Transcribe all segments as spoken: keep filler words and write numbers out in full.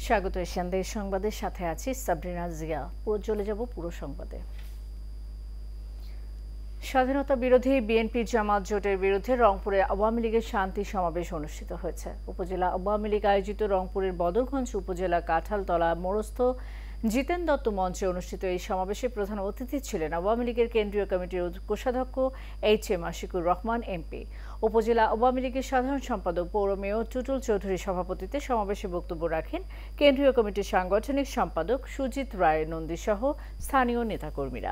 স্বাগত এশিয়ান দেশ সংবাদের সাথে আছি সাবরিনা জিয়া। পুরো চলে যাব পুরো সংবাদে। স্বাধীনতা বিরোধী বিএনপি জামাত জোটের বিরুদ্ধে রংপুরে আওয়ামী লীগের শান্তি সমাবেশ অনুষ্ঠিত হয়েছে। উপজেলা আওয়ামী লীগ আয়োজিত রংপুরের বদরগঞ্জ উপজেলা কাঁঠালতলা মোড়স্থ জিতেন দত্ত মঞ্চে অনুষ্ঠিত এই সমাবেশে প্রধান অতিথি ছিলেন আওয়ামী লীগের কেন্দ্রীয় কমিটির কোষাধ্যক্ষ H M Ashikur Rahman MP. উপজেলা আওয়ামী লীগের সাধারণ সম্পাদক পৌর মেয়র টুটুল চৌধুরীর সভাপতিত্বে সমাবেশে বক্তব্য রাখেন কেন্দ্রীয় কমিটির সাংগঠনিক সম্পাদক সুজিত রায় নন্দী সহ স্থানীয় নেতাকর্মীরা।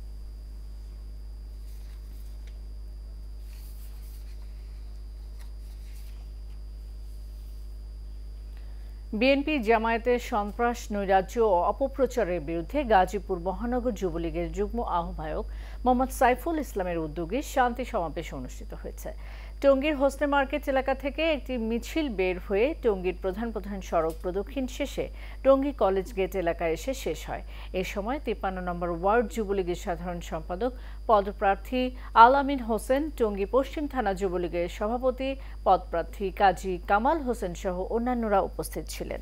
বিএনপি জামায়াতের সন্ত্রাস নৈরাজ্য ও অপপ্রচারের বিরুদ্ধে গাজীপুর মহানগর যুবলীগের যুগ্ম আহ্বায়ক মোহাম্মদ সাইফুল ইসলামের উদ্যোগে শান্তি সমাবেশ অনুষ্ঠিত হয়েছে। টঙ্গীর হোসনে মার্কেট এলাকা থেকে একটি মিছিল বের হয়ে টঙ্গীর প্রধান প্রধান সড়ক প্রদক্ষিণ শেষে টঙ্গী কলেজ গেট এলাকায় এসে শেষ হয়। এ সময় তিপ্পান্ন নম্বর ওয়ার্ড যুবলীগের সাধারণ সম্পাদক পদপ্রার্থী আল আমিন হোসেন, টঙ্গী পশ্চিম থানা যুবলীগের সভাপতি পদপ্রার্থী কাজী কামাল হোসেন সহ অন্যান্যরা উপস্থিত ছিলেন।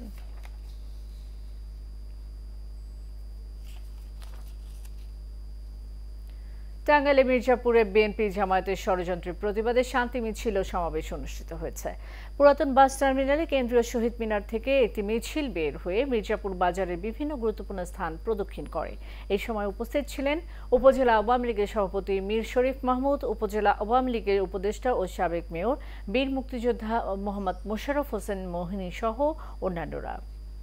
টাঙ্গাইলে মির্জাপুরে বিএনপি জামায়াতের ষড়যন্ত্রের প্রতিবাদে শান্তি মিছিল ও সমাবেশ অনুষ্ঠিত হয়েছে। পুরাতন বাস টার্মিনালে কেন্দ্রীয় শহীদ মিনার থেকে একটি মিছিল বের হয়ে মির্জাপুর বাজারের বিভিন্ন গুরুত্বপূর্ণ স্থান প্রদক্ষিণ করে। এই সময় উপস্থিত ছিলেন উপজেলা আওয়ামী লীগের সভাপতি মীর শরীফ মাহমুদ, উপজেলা আওয়ামী লীগের উপদেষ্টা ও সাবেক মেয়র বীর মুক্তিযোদ্ধা মোহাম্মদ মোশাররফ হোসেন মোহিনী সহ অন্যান্যরা।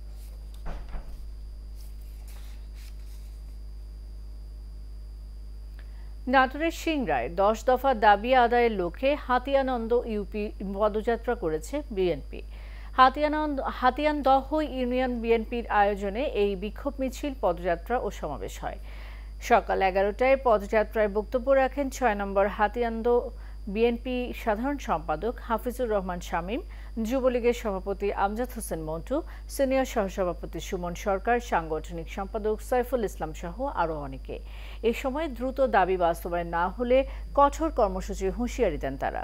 নাটোরের সিংড়ায় দশ দফা দাবি আদায়ের লক্ষ্যে হাতিয়ানন্দ ইউপি পদযাত্রা করেছে বিএনপি। হাতিয়ানন্দ হাতিয়ানদহ ইউনিয়ন বিএনপির আয়োজনে এই বিক্ষোভ মিছিল, পদযাত্রা ও সমাবেশ হয়। সকাল এগারোটায় পদযাত্রায় বক্তব্য রাখেন ছয় নম্বর হাতিয়ানন্দ বিএনপি সাধারণ সম্পাদক হাফিজুর রহমান শামীম, যুবলীগের সভাপতি আমজাদ হোসেন মন্টু, সিনিয়র সহসভাপতি সুমন সরকার, সাংগঠনিক সম্পাদক সাইফুল ইসলাম সহ আরও অনেকে। এ সময় দ্রুত দাবি বাস্তবায়ন না হলে কঠোর কর্মসূচির হুঁশিয়ারি দেন তারা।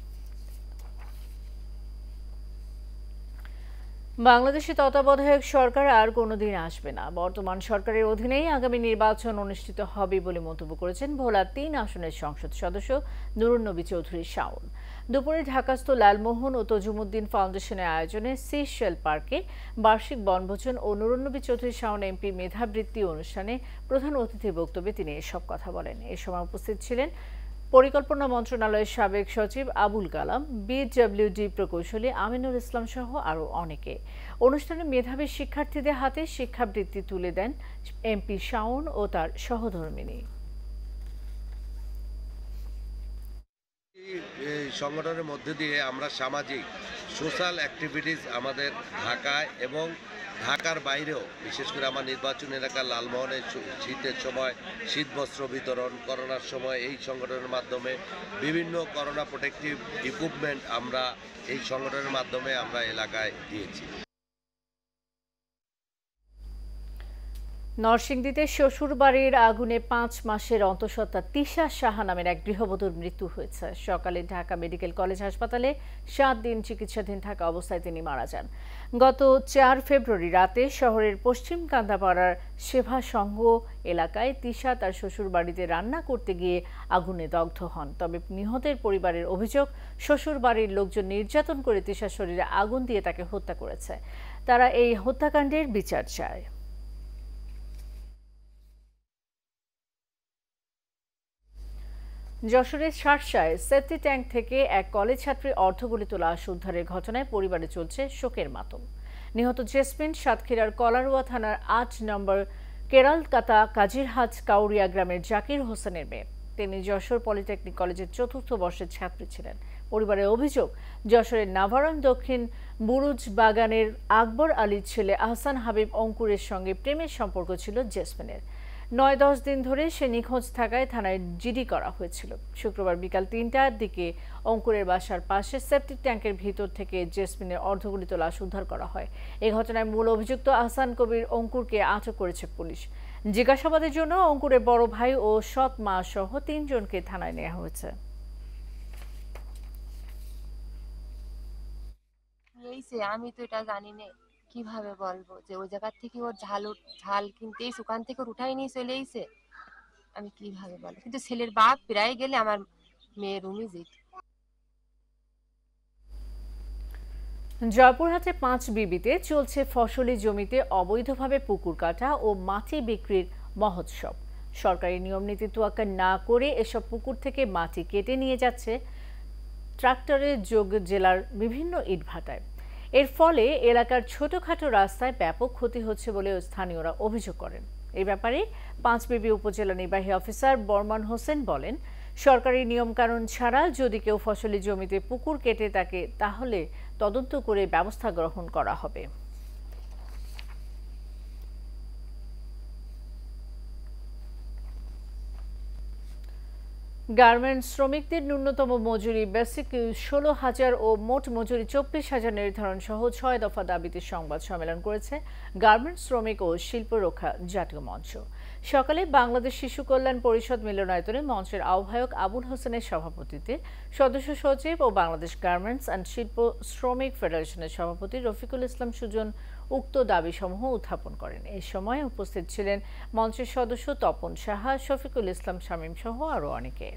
বাংলাদেশে তত্ত্বাবধায়ক সরকার আর কোনোদিন আসবে না। বর্তমান সরকারের অধীনেই আগামী নির্বাচন অনুষ্ঠিত হবে বলে মন্তব্য করেছেন ভোলা তিন আসনের সংসদ সদস্য নুরুন্নবী চৌধুরী শাওন। দুপুরে ঢাকাস্থ লালমোহন ও তজুমুদ্দিন ফাউন্ডেশনের আয়োজনে সি শেল পার্কে বার্ষিক বনভোজন ও নুরুন্নবী চৌধুরী শাওন এমপি মেধাবৃত্তি অনুষ্ঠানে প্রধান অতিথির বক্তব্যে তিনি এসব কথা বলেন। এ সময় উপস্থিত ছিলেন পরিকল্পনা মন্ত্রণালয়ের সাবেক সচিব আবুল কালাম, বিডব্লিউডি প্রকৌশলী আমিনুল ইসলাম সহ আরও অনেকে। অনুষ্ঠানে মেধাবী শিক্ষার্থীদের হাতে শিক্ষাবৃত্তি তুলে দেন এমপি শাওন ও তার সহধর্মিনী। এই সংগঠনের মধ্যে দিয়ে আমরা সামাজিক সোশ্যাল অ্যাক্টিভিটিস আমাদের ঢাকায় এবং ঢাকার বাইরেও, বিশেষ করে আমার নির্বাচন এলাকা লালমোহনের শীতের সময় শীতবস্ত্র বিতরণ, করোনার সময় এই সংগঠনের মাধ্যমে বিভিন্ন করোনা প্রোটেক্টিভ ইকুইপমেন্ট আমরা এই সংগঠনের মাধ্যমে আমরা এলাকায় দিয়েছি। নরসিংদীতে শ্বশুর বাড়ির আগুনে পাঁচ মাসের অন্তঃসত্ত্বা তিশা সাহা নামের এক গৃহবধূর মৃত্যু হয়েছে। সকালে ঢাকা মেডিকেল কলেজ হাসপাতালে সাত দিন চিকিৎসাধীন থাকা অবস্থায় তিনি মারা যান। গত চার ফেব্রুয়ারি রাতে শহরের পশ্চিম কান্দাপাড়ার সেভা সংঘ এলাকায় তিশা তার শ্বশুর বাড়িতে রান্না করতে গিয়ে আগুনে দগ্ধ হন। তবে নিহতের পরিবারের অভিযোগ, শ্বশুর বাড়ির লোকজন নির্যাতন করে তিশার শরীরে আগুন দিয়ে তাকে হত্যা করেছে। তারা এই হত্যাকাণ্ডের বিচার চায়। যশোরের শার্শায় সেপ্টি ট্যাঙ্ক থেকে এক কলেজ ছাত্রী অর্ধগলিত লাশ উদ্ধারের ঘটনায় পরিবারে চলছে শোকের মাতম। নিহত জেসমিন সাতক্ষীরার কলারোয়া থানার আট নম্বর কেরালকাতা কাজিরহাট কাউরিয়া গ্রামের জাকির হোসেনের মেয়ে। তিনি যশোর পলিটেকনিক কলেজের চতুর্থ বর্ষের ছাত্রী ছিলেন। পরিবারের অভিযোগ, যশোরের নাভারণ দক্ষিণ বুরুজ বাগানের আকবর আলীর ছেলে আহসান হাবিব অঙ্কুরের সঙ্গে প্রেমের সম্পর্ক ছিল জেসমিনের। নয় দশ দিন ধরে সে নিখোঁজ থাকায় থানায় জিডি করা হয়েছিল। শুক্রবার বিকাল তিনটার দিকে অঙ্কুরের বাসার পাশে সেপ্টিক ট্যাঙ্কের ভিতর থেকে জেসমিনের অর্ধগলিত লাশ উদ্ধার করা হয়। এই ঘটনায় মূল অভিযুক্ত আহসান কবির অঙ্কুরকে আটক করেছে পুলিশ। জিজ্ঞাসাবাদের জন্য অঙ্কুরের বড় ভাই ও সৎ মা সহ তিনজনকে থানায় নেওয়া হয়েছে। আমি তো এটা জানি না। কিভাবে বলবো যে ওই জায়গা থেকে ওর ঝাল ঝাল কিনতে এসে ওখান থেকে ওর উঠাই নিয়ে চলে এসে, আমি কিভাবে বলবো। কিন্তু ছেলের বাপ প্রায় গেলে আমার মেয়ের রুমে যেত। জয়পুরহাটে পাঁচ বিবিতে চলছে ফসলি জমিতে অবৈধভাবে পুকুর কাটা ও মাটি বিক্রির মহোৎসব। সরকারি নিয়ম নীতি তোয়াক্কা না করে এসব পুকুর থেকে মাটি কেটে নিয়ে যাচ্ছে ট্রাক্টরে যোগ জেলার বিভিন্ন ইটভাটায়। এর ফলে এলাকার ছোটখাটো রাস্তায় ব্যাপক ক্ষতি হচ্ছে বলে স্থানীয়রা অভিযোগ করেন। এই ব্যাপারে পাঁচবিবি উপজেলা নির্বাহী অফিসার বরমান হোসেন বলেন, সরকারি নিয়মকানুন ছাড়া যদি কেউ ফসলি জমিতে পুকুর কেটে থাকে তাহলে তদন্ত করে ব্যবস্থা গ্রহণ করা হবে। গার্মেন্টস শ্রমিকদের ন্যূনতম মজুরি বেসিক ষোলো হাজার ও মোট মজুরি চব্বিশ হাজার নির্ধারণ সহ ছয় দফা দাবিতে সংবাদ সম্মেলন করেছে গার্মেন্টস শ্রমিক ও শিল্প রক্ষা জাতীয় মঞ্চ। সকালে বাংলাদেশ শিশু কল্যাণ পরিষদ মিলনায়তনে মঞ্চের আহ্বায়ক আবুল হোসেনের সভাপতিত্বে সদস্য সচিব ও বাংলাদেশ গার্মেন্টস অ্যান্ড শিল্প শ্রমিক ফেডারেশনের সভাপতি রফিকুল ইসলাম সুজন উক্ত দাবিসমূহ উত্থাপন করেন। এই সময় উপস্থিত ছিলেন মঞ্চের সদস্য তপন সাহা, শফিকুল ইসলাম শামীম সহ আরও অনেকে।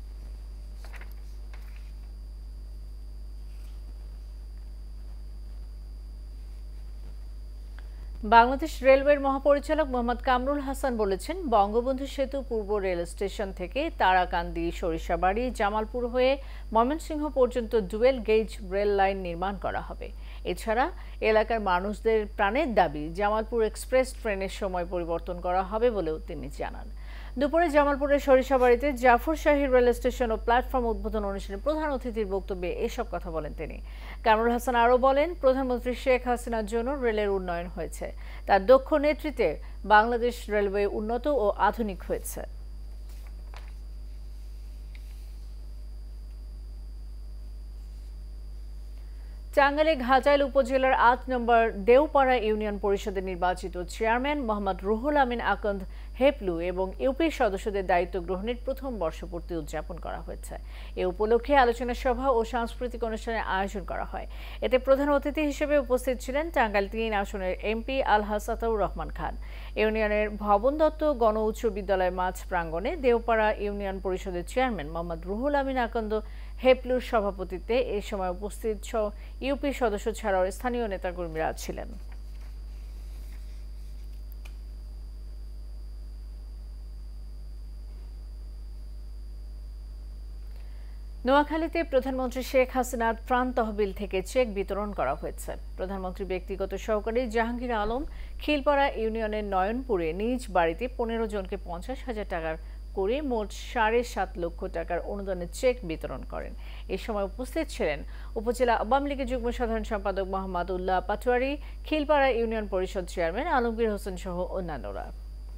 বাংলাদেশ রেলওয়ের মহাপরিচালক মোহাম্মদ কামরুল হাসান বলেছেন, বঙ্গবন্ধু সেতু পূর্ব রেল স্টেশন থেকে তারাকান্দি, সরিষাবাড়ি, জামালপুর হয়ে ময়মনসিংহ পর্যন্ত ডুয়েল গেজ রেল লাইন নির্মাণ করা হবে। এছাড়া এলাকার মানুষদের প্রাণের দাবি জামালপুর এক্সপ্রেস ট্রেনের সময় পরিবর্তন করা হবে বলেও তিনি জানান। দুপুরে জামালপুরের সরিষাবাড়িতে জাফর শাহী রেল স্টেশন ও প্ল্যাটফর্ম উদ্বোধন অনুষ্ঠানে প্রধান অতিথির বক্তব্যে এসব কথা বলেন তিনি। কামরুল হাসান আরও বলেন, প্রধানমন্ত্রী শেখ হাসিনার জন্য রেলের উন্নয়ন হয়েছে। তার দক্ষ নেতৃত্বে বাংলাদেশ রেলওয়ে উন্নত ও আধুনিক হয়েছে। টাঙ্গাইলে ঘাটাইল উপজেলার আট নম্বর দেওপাড়া ইউনিয়ন পরিষদের নির্বাচিত চেয়ারম্যান মোহাম্মদ রুহুল আমিন আকন্দ হেপলু এবং ইউপি সদস্যদের দায়িত্ব গ্রহণের প্রথম বর্ষপূর্তি উদযাপন করা হয়েছে। এ উপলক্ষে আলোচনা সভা ও সাংস্কৃতিক অনুষ্ঠানের আয়োজন করা হয়। এতে প্রধান অতিথি হিসেবে উপস্থিত ছিলেন টাঙ্গাইল তিন আসনের এমপি আলহাজ আতাউর রহমান খান। ইউনিয়নের ভবন দত্ত গণ উচ্চ বিদ্যালয় মাঠ প্রাঙ্গণে দেওপাড়া ইউনিয়ন পরিষদের চেয়ারম্যান মোহাম্মদ রুহুল আমিন আকন্দ হেপলুর সভাপতিত্বে এ সময় উপস্থিত ইউপি সদস্য ছাড়াও স্থানীয় নেতাকর্মীরা ছিলেন। নোয়াখালীতে প্রধানমন্ত্রী শেখ হাসিনার ত্রাণ তহবিল থেকে চেক বিতরণ করা হয়েছে। প্রধানমন্ত্রী ব্যক্তিগত সহকারী জাহাঙ্গীর আলম খিলপাড়া ইউনিয়নের নয়নপুরে নিজ বাড়িতে পনেরো জনকে পঞ্চাশ হাজার টাকার করে মোট সাড়ে সাত লক্ষ টাকার অনুদানের চেক বিতরণ করেন। এ সময় উপস্থিত ছিলেন উপজেলা আওয়ামী লীগের যুগ্ম সাধারণ সম্পাদক মোহাম্মদ উল্লাহ পাটোয়ারি, খিলপাড়া ইউনিয়ন পরিষদ চেয়ারম্যান আলমগীর হোসেন সহ অন্যান্যরা।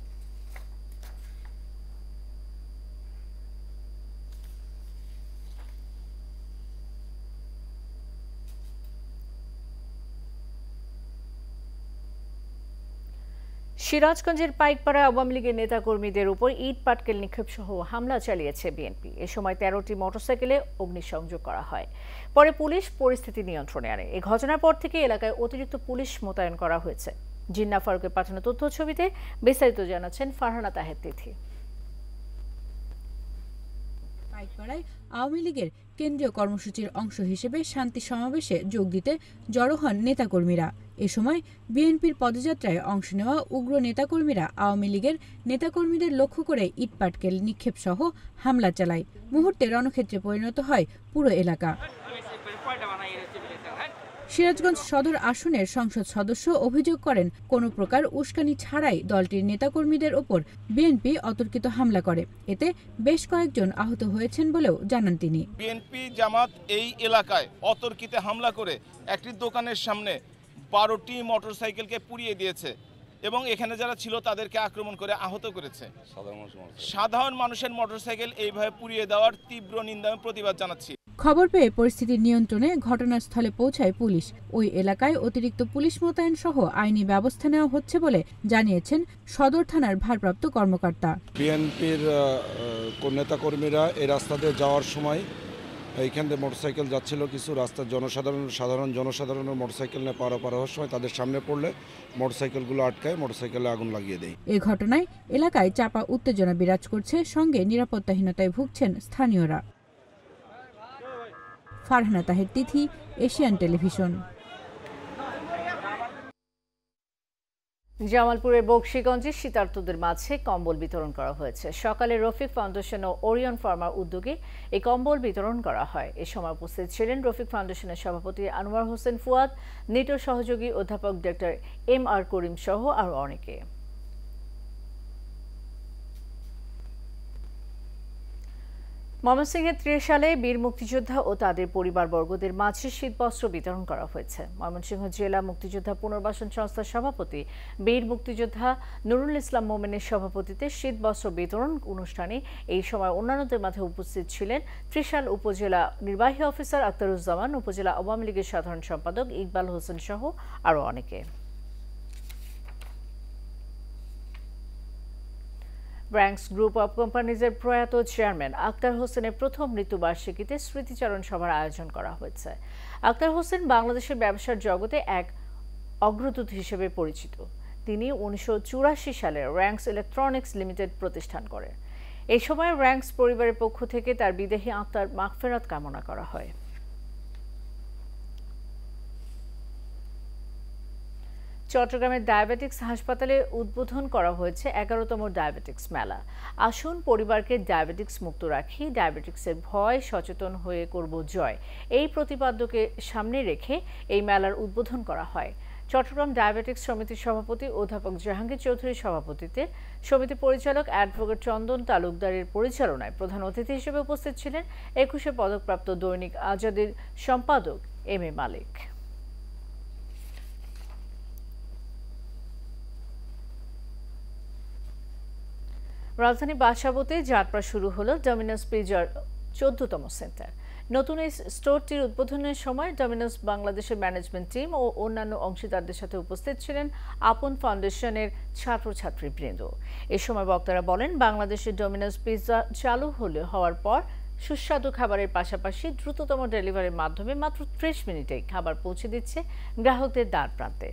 সিরাজগঞ্জের পাইকপাড়া আওয়ামী লীগের নেতাকর্মীদের উপর ইট পাটকেল নিক্ষেপ সহ হামলা চালিয়েছে বিএনপি। এ সময় তেরোটি মোটরসাইকেলে অগ্নিসংযোগ করা হয়। পরে পুলিশ পরিস্থিতি নিয়ন্ত্রণে আনে। এই ঘটনার পর থেকে এলাকায় অতিরিক্ত পুলিশ মোতায়েন করা হয়েছে। জিন্না ফারুকের পাঠানো তথ্য ছবিতে বিস্তারিত জানাচ্ছেন ফারহানা তাহের তিথি। পাইকপাড়ায় আওয়ামী লীগের কেন্দ্রীয় কর্মসূচির অংশ হিসেবে শান্তি সমাবেশে যোগ দিতে জড়ো হন নেতাকর্মীরা। এ সময় বিএনপির পদযাত্রায় অংশ নেওয়া উগ্র নেতাকর্মীরা আওয়ামী লীগের নেতাকর্মীদের লক্ষ্য করে ইটপাটকেল নিক্ষেপ সহ হামলা চালায়। মুহূর্তে রণক্ষেত্রে পরিণত হয় পুরো এলাকা। সিরাজগঞ্জ সদর আসনের সংসদ সদস্য অভিযোগ করেন, কোনো প্রকার উস্কানি ছাড়াই দলটির নেতাকর্মীদের ওপর বিএনপি অতর্কিত হামলা করে। এতে বেশ কয়েকজন আহত হয়েছেন বলেও জানান তিনি। বিএনপি জামাত এই এলাকায় অতর্কিত হামলা করে একটি দোকানের সামনে বারোটি মোটরসাইকেলকে পুড়িয়ে দিয়েছে এবং এখানে যারা ছিল তাদেরকে আক্রমণ করে আহত করেছে। সাধারণ মানুষের মোটরসাইকেল এইভাবে পুড়িয়ে দেওয়ার তীব্র নিন্দা প্রতিবাদ জানাচ্ছি। খবর পেয়ে পরিস্থিতি নিয়ন্ত্রণে ঘটনাস্থলে পৌঁছায় পুলিশ। ওই এলাকায় অতিরিক্ত পুলিশ মোতায়েন সহ আইনি ব্যবস্থা নেওয়া হচ্ছে বলে জানিয়েছেন সদর থানার ভারপ্রাপ্ত কর্মকর্তা। বিএনপির নেতাকর্মীরা এই রাস্তা দিয়ে যাওয়ার সময় এইখান থেকে মোটরসাইকেল যাচ্ছিল কিছু রাস্তার জনসাধারণ সাধারণ জনসাধারণের মোটরসাইকেল নিয়ে পারাপার হওয়ার সময় তাদের সামনে পড়লে মোটরসাইকেলগুলো আটকায় মোটরসাইকেলে আগুন লাগিয়ে দেয়। এই ঘটনায় এলাকায় চাপা উত্তেজনা বিরাজ করছে, সঙ্গে নিরাপত্তাহীনতায় ভুগছেন স্থানীয়রা। Farhana Taher, Tithi, Asian television. জামালপুরের বকশীগঞ্জে শীতার্তদের মাঝে কম্বল বিতরণ করা হয়েছে। সকালে রফিক ফাউন্ডেশন ও ওরিয়ন ফার্মার উদ্যোগে এই কম্বল বিতরণ করা হয়। এ সময় উপস্থিত ছিলেন রফিক ফাউন্ডেশনের সভাপতি আনোয়ার হোসেন ফুয়াদ, নিটো সহযোগী অধ্যাপক ডক্টর এম আর করিম সহ আরও অনেকে। ময়মনসিংহের ত্রিশালে বীর মুক্তিযোদ্ধা ও তাদের পরিবারবর্গদের মাঝে শীতবস্ত্র বিতরণ করা হয়েছে। ময়মনসিংহ জেলা মুক্তিযোদ্ধা পুনর্বাসন সংস্থার সভাপতি বীর মুক্তিযোদ্ধা নুরুল ইসলাম মোমেনের সভাপতিত্বে শীতবস্ত্র বিতরণ অনুষ্ঠানে এই সময় অন্যান্যদের মাঝে উপস্থিত ছিলেন ত্রিশাল উপজেলা নির্বাহী অফিসার আখতারুজ্জামান, উপজেলা আওয়ামী লীগের সাধারণ সম্পাদক ইকবাল হোসেন সহ আরও অনেকে। ব্র্যাংকস গ্রুপ অব কোম্পানিজের প্রয়াত চেয়ারম্যান আখতার হোসেনের প্রথম মৃত্যুবার্ষিকীতে স্মৃতিচারণ সভার আয়োজন করা হয়েছে। আখতার হোসেন বাংলাদেশের ব্যবসার জগতে এক অগ্রদূত হিসেবে পরিচিত। তিনি উনিশশো চুরাশি সালে র্যাংকস ইলেকট্রনিক্স লিমিটেড প্রতিষ্ঠান করেন। এই সময় র্যাংকস পরিবারের পক্ষ থেকে তার বিদেহী আত্মার মাগফিরাত কামনা করা হয়। চট্টগ্রামের ডায়াবেটিক্স হাসপাতালে উদ্বোধন করা হয়েছে এগারোতম ডায়াবেটিক্স মেলা। আসুন পরিবারকে ডায়াবেটিক্স মুক্ত রাখি, ডায়াবেটিক্সের ভয় সচেতন হয়ে করব জয়, এই প্রতিপাদ্যকে সামনে রেখে এই মেলার উদ্বোধন করা হয়। চট্টগ্রাম ডায়াবেটিক্স সমিতির সভাপতি অধ্যাপক জাহাঙ্গীর চৌধুরীর সভাপতিত্বে সমিতি পরিচালক অ্যাডভোকেট চন্দন তালুকদারের পরিচালনায় প্রধান অতিথি হিসেবে উপস্থিত ছিলেন একুশে পদকপ্রাপ্ত দৈনিক আজাদের সম্পাদক এম এ মালিক। রাজধানী বাসাবোতে যাত্রা শুরু হলো ডমিনোস পিজার চোদ্দতম সেন্টার। নতুন এই স্টোরটির উদ্বোধনের সময় ডমিনোস বাংলাদেশের ম্যানেজমেন্ট টিম ও অন্যান্য অংশীদারদের সাথে উপস্থিত ছিলেন আপন ফাউন্ডেশনের ছাত্রছাত্রীবৃন্দ। এ সময় বক্তারা বলেন, বাংলাদেশের ডমিনোস পিজা চালু হলে হওয়ার পর সুস্বাদু খাবারের পাশাপাশি দ্রুততম ডেলিভারির মাধ্যমে মাত্র ত্রিশ মিনিটেই খাবার পৌঁছে দিচ্ছে গ্রাহকদের দ্বার প্রান্তে।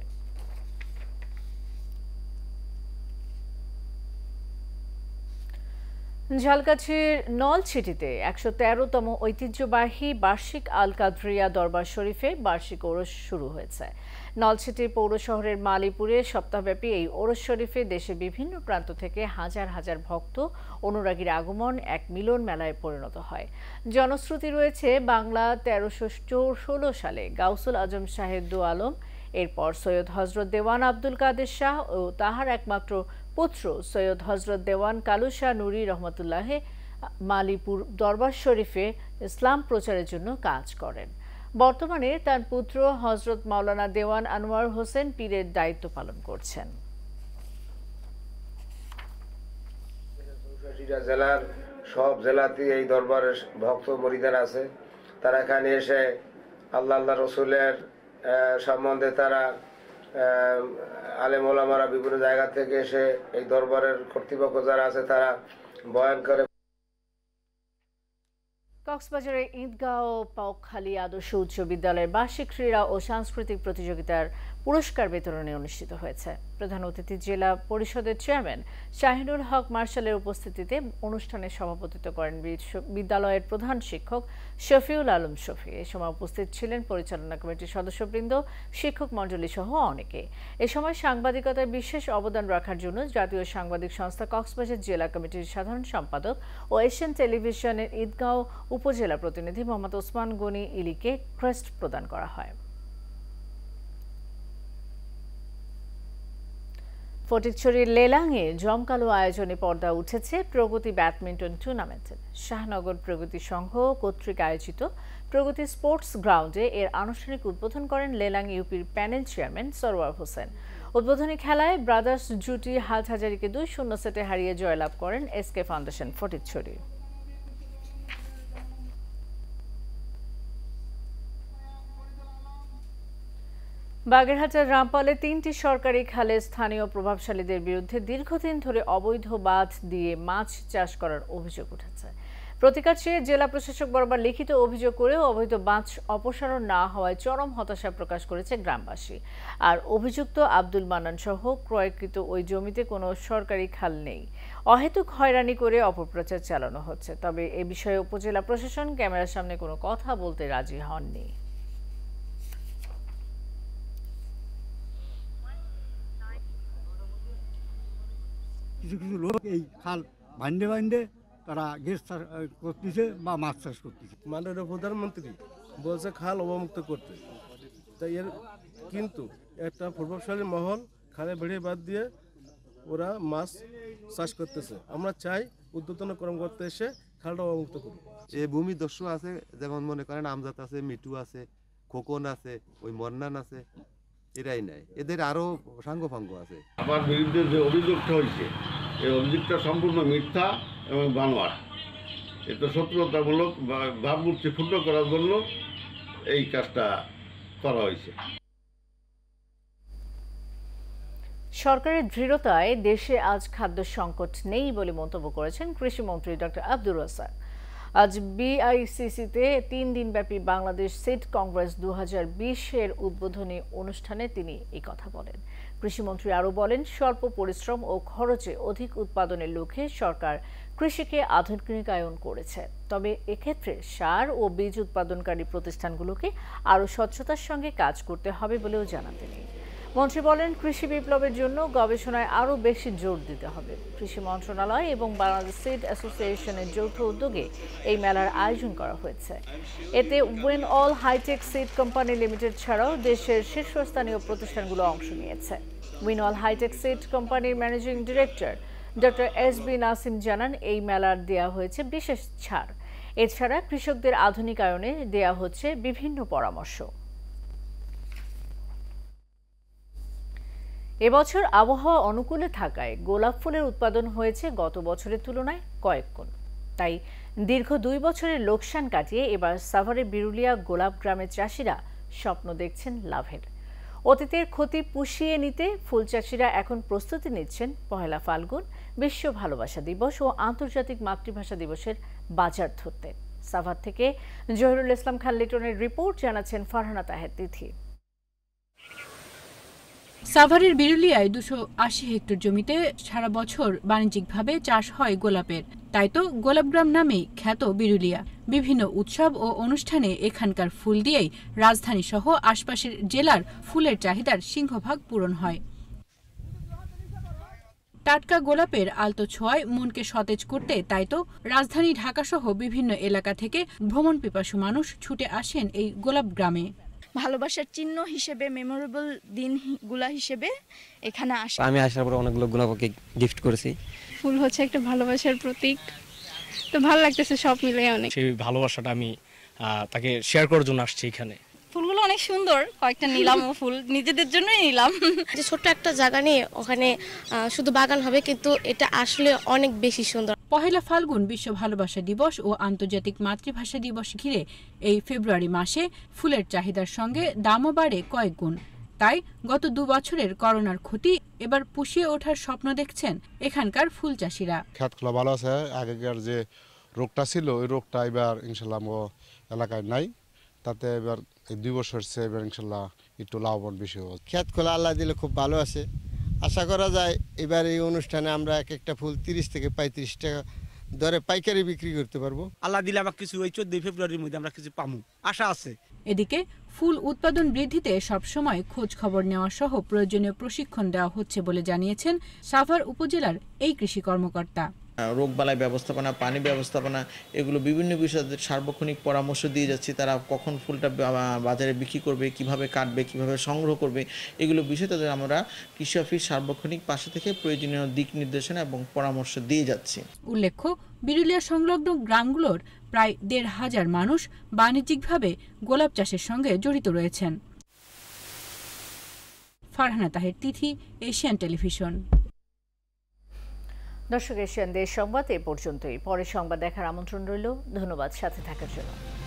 ঝালকাঠির নলছিটিতে একশো তেরোতম ঐতিহ্যবাহী বার্ষিক আল কাদরিয়া দরবার শরীফে বার্ষিক ওরস শুরু হয়েছে। নলছিটির পৌর শহরের মালিপুরে সপ্তাহব্যাপী এই ওরস শরীফে দেশের বিভিন্ন প্রান্ত থেকে হাজার হাজার ভক্ত অনুরাগীর আগমন এক মিলন মেলায় পরিণত হয়। জনশ্রুতি রয়েছে, বাংলা তেরোশো ষোলো সালে গাউসুল আজম শাহের দো আলম, এরপর সৈয়দ হজরত দেওয়ান আব্দুল কাদের শাহ ও তাহার একমাত্র পুত্র সৈয়দ হজরত দেওয়ান কালু শাহ নুরি রহমতুল্লাহ মালিপুর দরবার শরীফে ইসলাম প্রচারের জন্য কাজ করেন। বর্তমানে তার পুত্র হজরত মাওলানা দেওয়ান আনোয়ার হোসেন পীরের দায়িত্ব পালন করছেন। জেলার সব জেলাতে এই দরবারের ভক্ত মুরিদার আছে, তারা এখানে এসে আল্লাহ আল্লাহ রসুলের সম্বন্ধে তারা আলেম ওলামারা বিভিন্ন জায়গা থেকে এসে এই দরবারের কর্তৃপক্ষ যারা আছে তারা বয়ান করে। কক্সবাজারের ঈদগাঁও ও পাউখালী আদর্শ উচ্চ বিদ্যালয়ের বার্ষিক ক্রীড়া ও সাংস্কৃতিক প্রতিযোগিতার পুরস্কার বিতরণী অনুষ্ঠিত হয়েছে। প্রধান অতিথি জেলা পরিষদের চেয়ারম্যান শাহিনুল হক মার্শালের উপস্থিতিতে অনুষ্ঠানে সভাপতিত্ব করেন বিদ্যালয়ের প্রধান শিক্ষক শফিউল আলম শফি। এ সময় উপস্থিত ছিলেন পরিচালনা কমিটির সদস্যবৃন্দ, শিক্ষক মণ্ডলী সহ অনেকে। এ সময় সাংবাদিকতায় বিশেষ অবদান রাখার জন্য জাতীয় সাংবাদিক সংস্থা কক্সবাজার জেলা কমিটির সাধারণ সম্পাদক ও এশিয়ান টেলিভিশনের ঈদগাঁও উপজেলা প্রতিনিধি মোহাম্মদ ওসমান গনি ইলিকে ক্রেস্ট প্রদান করা হয়। ফটিকছড়ির লেলাঙে জমকালো আয়োজনে পর্দা উঠেছে প্রগতি ব্যাডমিন্টন টুর্নামেন্টের। শাহনগর প্রগতি সংঘ কর্তৃক আয়োজিত প্রগতি স্পোর্টস গ্রাউন্ডে এর আনুষ্ঠানিক উদ্বোধন করেন লেলাং ইউপির প্যানেল চেয়ারম্যান সরওয়ার হোসেন। উদ্বোধনী খেলায় ব্রাদার্স জুটি হাটহাজারীকে দুই শূন্য সেটে হারিয়ে জয়লাভ করেন এসকে ফাউন্ডেশন ফটিকছড়ি। বাগেরহাটের রামপালে তিনটি সরকারি খালে স্থানীয় প্রভাবশালীদের বিরুদ্ধে দীর্ঘদিন ধরে অবৈধ বাঁধ দিয়ে মাছ চাষ করার অভিযোগ উঠেছে। প্রতিকার চেয়ে জেলা প্রশাসক বরাবর লিখিত অভিযোগ করেও অবৈধ বাঁধ অপসারণ না হওয়ায় চরম হতাশা প্রকাশ করেছে গ্রামবাসী। আর অভিযুক্ত আব্দুল মান্নান সহ ক্রয়কৃত ওই জমিতে কোনো সরকারি খাল নেই। অহেতুক হয়রানি করে অপপ্রচার চালানো হচ্ছে। তবে এ বিষয়ে উপজেলা প্রশাসন ক্যামেরার সামনে কোনো কথা বলতে রাজি হননি। কিছু কিছু লোক এই খাল বান্ধে বান্ধে তারা গ্যাস চাষ করতেছে বা মাছ চাষ করতেছে। মাননীয় প্রধানমন্ত্রী বলছে খাল অবমুক্ত করতে, তাই এর কিন্তু একটা প্রভাবশালী মহল খালে বেড়ে বাদ দিয়ে ওরা মাছ চাষ করতেছে। আমরা চাই উদ্যোতন কর্মকর্তা এসে খালটা অবমুক্ত করুন। এই ভূমি দস্যু আছে, যেমন মনে করেন আমজাদ আছে, মিটু আছে, খোকন আছে, ওই মন্নান আছে, এরাই নাই, এদের আরো সাঙ্গ ফাঙ্গ আছে। আমার বিরুদ্ধে যে অভিযোগটা হয়েছে এই অভিযোগটা সম্পূর্ণ মিথ্যা এবং বানোয়াট। এটা সত্যতামূলক ভাবমূর্তি ক্ষুণ্ণ করার জন্য এই কাজটা করা হয়েছে। সরকারের দৃঢ়তায় দেশে আজ খাদ্য সংকট নেই বলে মন্তব্য করেছেন কৃষিমন্ত্রী ডক্টর আব্দুর রাজ্জাক। আজ বিআইসিসিতে তিন দিনব্যাপী বাংলাদেশ সিড কংগ্রেস দু হাজার বিশের উদ্বোধনী অনুষ্ঠানে তিনি এই কথা বলেন। কৃষিমন্ত্রী আরও বলেন, স্বল্প পরিশ্রম ও খরচে অধিক উৎপাদনের লক্ষ্যে সরকার কৃষিকে আধুনিকায়ন করেছে। তবে এক্ষেত্রে সার ও বীজ উৎপাদনকারী প্রতিষ্ঠানগুলোকে আরও স্বচ্ছতার সঙ্গে কাজ করতে হবে বলেও জানান তিনি। মন্ত্রী বলেন, কৃষি বিপ্লবের জন্য গবেষণায় আরও বেশি জোর দিতে হবে। কৃষি মন্ত্রণালয় এবং বাংলাদেশ সিড অ্যাসোসিয়েশনের যৌথ উদ্যোগে এই মেলার আয়োজন করা হয়েছে। এতে win all hitech seed company limited ছাড়াও দেশের শীর্ষস্থানীয় প্রতিষ্ঠানগুলো অংশ নিয়েছে। উইন অল হাইটেক সিড কোম্পানির managing director doctor S B Nasim জানান, এই মেলার দেয়া হয়েছে বিশেষ ছাড়। এছাড়া কৃষকদের আধুনিকায়নে দেয়া হচ্ছে বিভিন্ন পরামর্শ। এবছর আবহাওয়া অনুকূলে থাকায় গোলাপ ফুলের উৎপাদন হয়েছে গত বছরের তুলনায় কয়েক গুণ। তাই দীর্ঘ দুই বছরের লোকসান কাটিয়ে এবার সাভারের বিরুলিয়া গোলাপ গ্রামের চাষিরা স্বপ্ন দেখছেন লাভের। অতীতের ক্ষতি পুষিয়ে নিতে ফুল চাষিরা এখন প্রস্তুতি নিচ্ছেন পহেলা ফাল্গুন, বিশ্ব ভালোবাসা দিবস ও আন্তর্জাতিক মাতৃভাষা দিবসের বাজার ধরতে। সাভার থেকে জহিরুল ইসলাম খান লিটনের রিপোর্ট, জানাচ্ছেন ফারহানা তাহের তিথি। সাভারের বিরুলিয়ায় দুশো আশি হেক্টর জমিতে সারা বছর বাণিজ্যিকভাবে চাষ হয় গোলাপের। তাই তো গোলাপগ্রাম নামেই খ্যাত বিরুলিয়া। বিভিন্ন উৎসব ও অনুষ্ঠানে এখানকার ফুল দিয়েই রাজধানী সহ আশপাশের জেলার ফুলের চাহিদার সিংহভাগ পূরণ হয়। টাটকা গোলাপের আলতো ছোঁয়ায় মনকে সতেজ করতে তাই তো রাজধানী ঢাকা সহ বিভিন্ন এলাকা থেকে ভ্রমণ পিপাসু মানুষ ছুটে আসেন এই গোলাপ গ্রামে। ভালোবাসার চিহ্ন হিসেবে, মেমোরেবল দিনগুলা হিসেবে এখানে আসে। আমি আসার পর অনেকগুলো গোলাপকে গিফট করেছি। ফুল হচ্ছে একটা ভালোবাসার প্রতীক, তো ভালো লাগতেছে সব মিলে অনেক। সেই ভালোবাসাটা আমি তাকে শেয়ার করার জন্য আসছি এখানে। ফুলগুলো অনেক সুন্দর, কয়েকটা নিলাম ও ফুল নিজেদের জন্যই নিলাম। যে ছোট্ট একটা জায়গা নিয়ে ওখানে শুধু বাগান হবে, কিন্তু এটা আসলে অনেক বেশি সুন্দর। পহেলা ফাল্গুন বিশ্ব ভালোবাসা দিবস ও আন্তর্জাতিক মাতৃভাষা দিবস ঘিরে এই ফেব্রুয়ারি মাসে ফুলের চাহিদার সঙ্গে দামও বাড়ে কয়েক গুণ। তাই গত দু বছরের করোনার ক্ষতি এবার পুষিয়ে ওঠার স্বপ্ন দেখছেন এখানকার ফুল চাষিরা। খ্যাতখোলা ভালো আছে, আগেকার যে রোগটা ছিল ওই রোগটা এবার ইনশাল্লাহ এলাকায় নাই। তাতে এবার এই দুই বছর সে এবার ইনশাল্লাহ একটু লাভবান বেশি হবে। খ্যাত খোলা আল্লাহ দিলে খুব ভালো আছে। আশা করা যায় এবার এই অনুষ্ঠানে আমরা এক একটা ফুল তিরিশ থেকে পঁয়ত্রিশ টাকা দরে পাইকারি বিক্রি করতে পারবো। আল্লাহ দিলে আবার কিছু ওই চোদ্দই ফেব্রুয়ারির মধ্যে আমরা কিছু পাবো, আশা আছে। এদিকে ফুল উৎপাদন বৃদ্ধিতে সবসময় খোঁজ খবর নেওয়া সহ প্রয়োজনীয় প্রশিক্ষণ দেওয়া হচ্ছে বলে জানিয়েছেন সাভার উপজেলার এই কৃষি কর্মকর্তা। রোগবালাই ব্যবস্থাপনা, পানি ব্যবস্থাপনা, এগুলো বিভিন্ন বিষয়ে সার্বক্ষণিক পরামর্শ দিয়ে যাচ্ছি। তারা কখন ফুলটা বাজারে বিক্রি করবে, কিভাবে কাটবে, কিভাবে সংগ্রহ করবে, এগুলো বিষয়ে তাদের আমরা কৃষি অফিস সার্বক্ষণিক পাশে থেকে প্রয়োজনীয় দিক নির্দেশনা এবং পরামর্শ দিয়ে যাচ্ছি। উল্লেখ্য, বিরুলিয়া সংলগ্ন গ্রামগুলোর প্রায় দেড় হাজার মানুষ বাণিজ্যিকভাবে গোলাপ চাষের সঙ্গে জড়িত রয়েছেন। Farhana Taher Tithi, Asian television. দর্শক, এশিয়ান দেশ সংবাদ এ পর্যন্তই। পরের সংবাদ দেখার আমন্ত্রণ রইল। ধন্যবাদ সাথে থাকার জন্য।